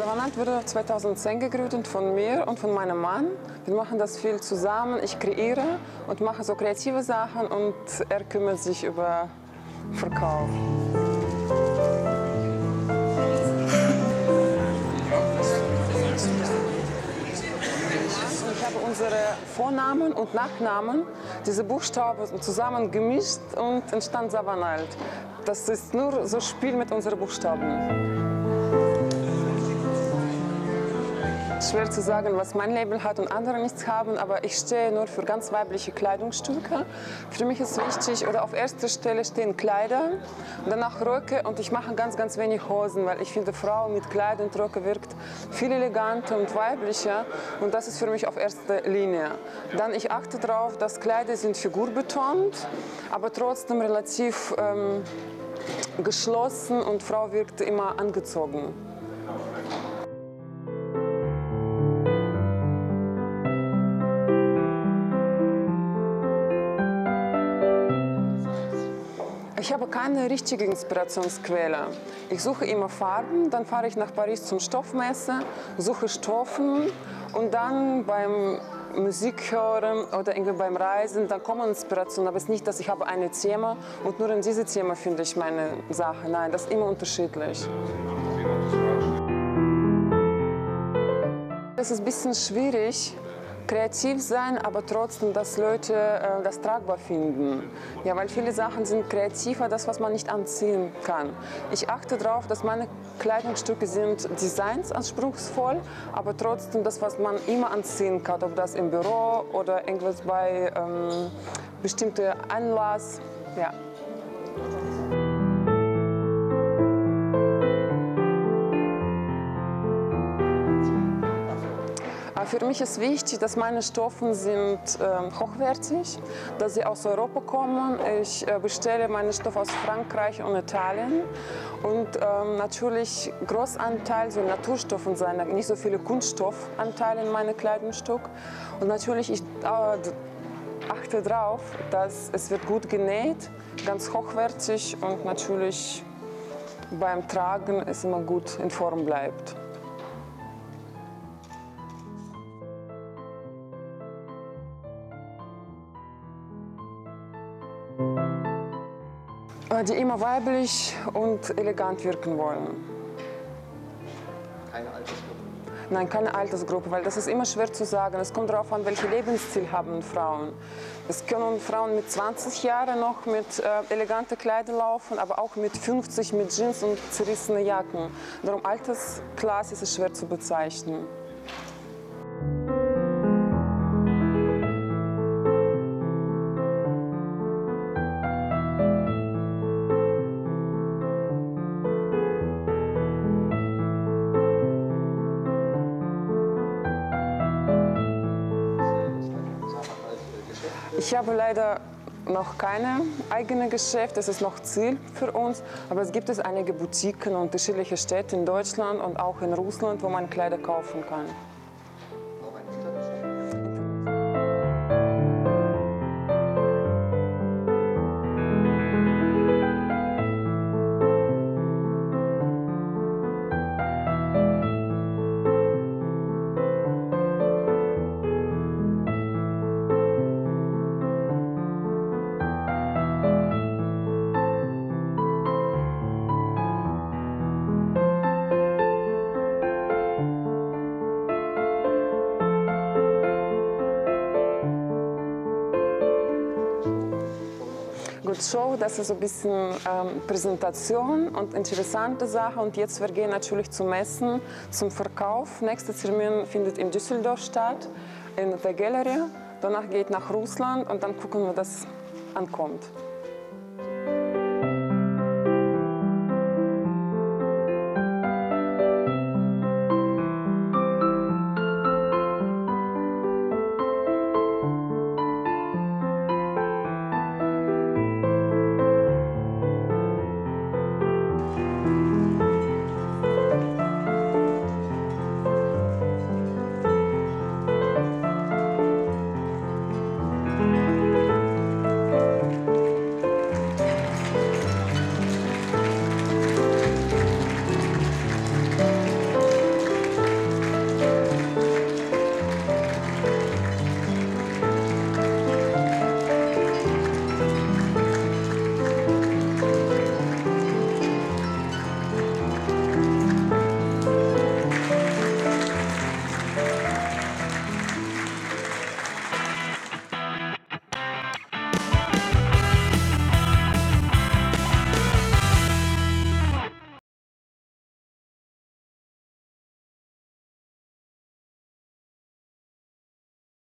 Savanalt wurde 2010 gegründet von mir und von meinem Mann. Wir machen das viel zusammen. Ich kreiere und mache so kreative Sachen und er kümmert sich über Verkauf. Ich habe unsere Vornamen und Nachnamen, diese Buchstaben zusammen gemischt und entstand Savanalt. Das ist nur so ein Spiel mit unseren Buchstaben. Schwer zu sagen, was mein Label hat und andere nichts haben, aber ich stehe nur für ganz weibliche Kleidungsstücke. Für mich ist wichtig, oder auf erster Stelle stehen Kleider, danach Röcke und ich mache ganz wenig Hosen, weil ich finde, Frau mit Kleid und Röcke wirkt viel eleganter und weiblicher und das ist für mich auf erster Linie. Dann ich achte darauf, dass Kleider sind figurbetont, aber trotzdem relativ geschlossen und Frau wirkt immer angezogen. Ich habe keine richtige Inspirationsquelle. Ich suche immer Farben, dann fahre ich nach Paris zum Stoffmesse, suche Stoffen und dann beim Musik hören oder irgendwie beim Reisen, dann kommen Inspirationen. Aber es ist nicht, dass ich habe eine Thema und nur in diesem Thema finde ich meine Sache. Nein, das ist immer unterschiedlich. Es ist ein bisschen schwierig, kreativ sein, aber trotzdem, dass Leute das tragbar finden. Ja, weil viele Sachen sind kreativer, das, was man nicht anziehen kann. Ich achte darauf, dass meine Kleidungsstücke sind designsanspruchsvoll, aber trotzdem das, was man immer anziehen kann, ob das im Büro oder irgendwas bei bestimmten Anlass. Ja. Für mich ist wichtig, dass meine Stoffe sind hochwertig, dass sie aus Europa kommen. Ich bestelle meine Stoffe aus Frankreich und Italien und natürlich Großanteil so Naturstoffen sein, nicht so viele Kunststoffanteile in meinem Kleidungsstück. Und natürlich ich achte darauf, dass es wird gut genäht, ganz hochwertig und natürlich beim Tragen es immer gut in Form bleibt. Die immer weiblich und elegant wirken wollen. Keine Altersgruppe? Nein, keine Altersgruppe, weil das ist immer schwer zu sagen. Es kommt darauf an, welches Lebensstil haben Frauen. Es können Frauen mit 20 Jahren noch mit eleganten Kleidern laufen, aber auch mit 50 mit Jeans und zerrissenen Jacken. Darum Altersklasse ist es schwer zu bezeichnen. Ich habe leider noch keine eigene Geschäft, das ist noch Ziel für uns, aber es gibt einige Boutiquen in unterschiedlichen Städten in Deutschland und auch in Russland, wo man Kleider kaufen kann. Auch ein Internetshop? Gut, Show, das ist so ein bisschen Präsentation und interessante Sache. Und jetzt wir gehen natürlich zu Messen, zum Verkauf. Nächster Termin findet in Düsseldorf statt, in der Gallery. Danach geht nach Russland und dann gucken wir, was ankommt.